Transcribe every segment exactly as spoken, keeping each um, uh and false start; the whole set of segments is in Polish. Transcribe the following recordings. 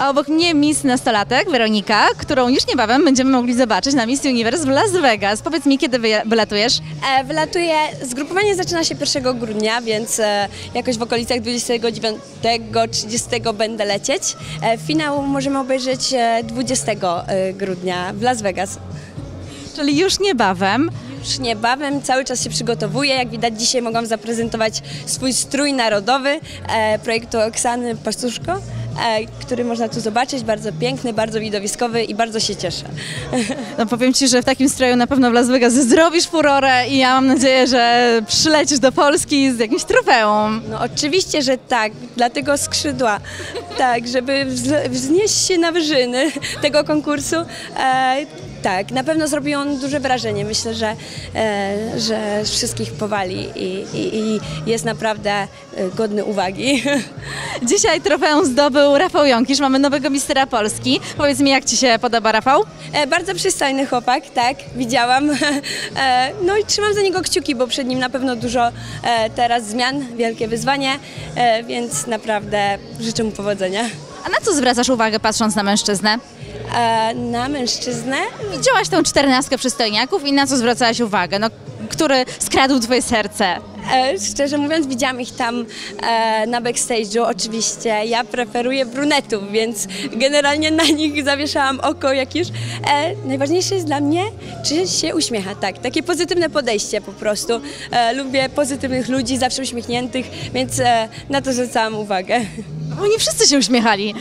A obok mnie Miss Nastolatek, Weronika, którą już niebawem będziemy mogli zobaczyć na Miss Universe w Las Vegas. Powiedz mi, kiedy wy, wylatujesz? E, wylatuję, zgrupowanie zaczyna się pierwszego grudnia, więc e, jakoś w okolicach dwudziestego dziewiątego trzydziestego będę lecieć. E, finał możemy obejrzeć e, dwudziestego grudnia w Las Vegas. Czyli już niebawem. Już niebawem, cały czas się przygotowuję. Jak widać, dzisiaj mogłam zaprezentować swój strój narodowy e, projektu Oksany Pastuszko, e, który można tu zobaczyć. Bardzo piękny, bardzo widowiskowy i bardzo się cieszę. No powiem Ci, że w takim stroju na pewno w Las Vegas zrobisz furorę i ja mam nadzieję, że przylecisz do Polski z jakimś trofeum. No oczywiście, że tak, dlatego skrzydła, tak, żeby wznieść się na wyżyny tego konkursu. E, Tak, na pewno zrobi on duże wrażenie. Myślę, że, e, że wszystkich powali i, i, i jest naprawdę e, godny uwagi. Dzisiaj trofeum zdobył Rafał Jąkisz, mamy nowego mistera Polski. Powiedz mi, jak Ci się podoba, Rafał? E, bardzo przystojny chłopak, tak, widziałam. E, no i trzymam za niego kciuki, bo przed nim na pewno dużo e, teraz zmian, wielkie wyzwanie, e, więc naprawdę życzę mu powodzenia. A na co zwracasz uwagę, patrząc na mężczyznę? E, na mężczyznę? Widziałaś tą czternastkę przystojniaków i na co zwracałaś uwagę? No, który skradł Twoje serce? E, szczerze mówiąc, widziałam ich tam e, na backstage'u. Oczywiście ja preferuję brunetów, więc generalnie na nich zawieszałam oko jak już. E, najważniejsze jest dla mnie, czy się uśmiecha. Tak, takie pozytywne podejście po prostu. E, lubię pozytywnych ludzi, zawsze uśmiechniętych, więc e, na to zwracałam uwagę. Bo nie wszyscy się uśmiechali.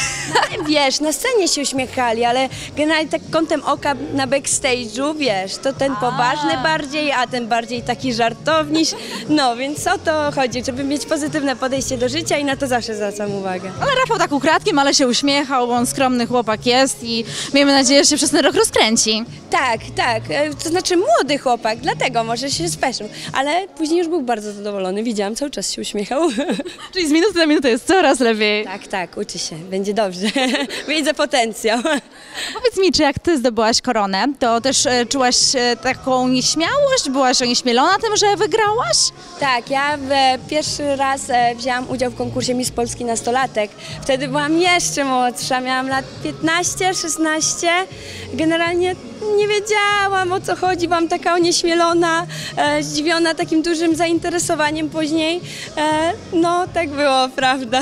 Wiesz, na scenie się uśmiechali, ale generalnie tak kątem oka na backstage'u, wiesz, to ten poważny bardziej, a ten bardziej taki żartowniś. No, więc o to chodzi, żeby mieć pozytywne podejście do życia i na to zawsze zwracam uwagę. Ale Rafał tak ukradkiem, ale się uśmiechał, bo on skromny chłopak jest i miejmy nadzieję, że się przez ten rok rozkręci. Tak, tak, e, to znaczy młody chłopak, dlatego może się spieszył, ale później już był bardzo zadowolony, widziałam, cały czas się uśmiechał. Czyli z minuty na minutę jest coraz lepiej. Tak, tak, uczy się, będzie dobrze, widzę potencjał. A powiedz mi, czy jak Ty zdobyłaś koronę, to też e, czułaś e, taką nieśmiałość? Byłaś onieśmielona tym, że wygrałaś? Tak, ja w, pierwszy raz e, wzięłam udział w konkursie Miss Polski Nastolatek. Wtedy byłam jeszcze młodsza, miałam lat piętnaście, szesnaście. Generalnie nie wiedziałam, o co chodzi, byłam taka onieśmielona, e, zdziwiona takim dużym zainteresowaniem później. E, no, tak było, prawda.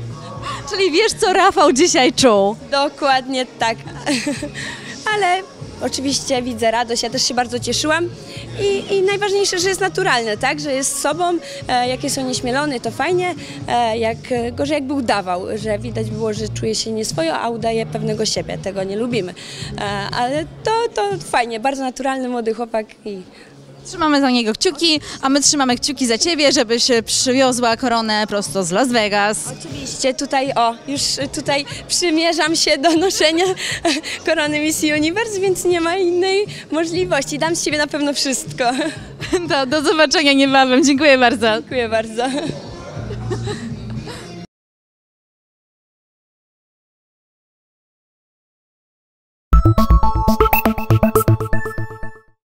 Czyli wiesz, co Rafał dzisiaj czuł? Dokładnie tak. Ale oczywiście widzę radość, ja też się bardzo cieszyłam i, i najważniejsze, że jest naturalne, tak, że jest sobą, e, jak jest onieśmielony, to fajnie, e, jak gorzej jakby udawał, że widać było, że czuje się nieswojo, a udaje pewnego siebie, tego nie lubimy, e, ale to, to fajnie, bardzo naturalny młody chłopak i Trzymamy za niego kciuki, a my trzymamy kciuki za Ciebie, żebyś przywiozła koronę prosto z Las Vegas. oczywiście tutaj, o, już tutaj przymierzam się do noszenia korony Miss Universe, więc nie ma innej możliwości. Dam z siebie na pewno wszystko. Do, do zobaczenia niebawem. Dziękuję bardzo. Dziękuję bardzo.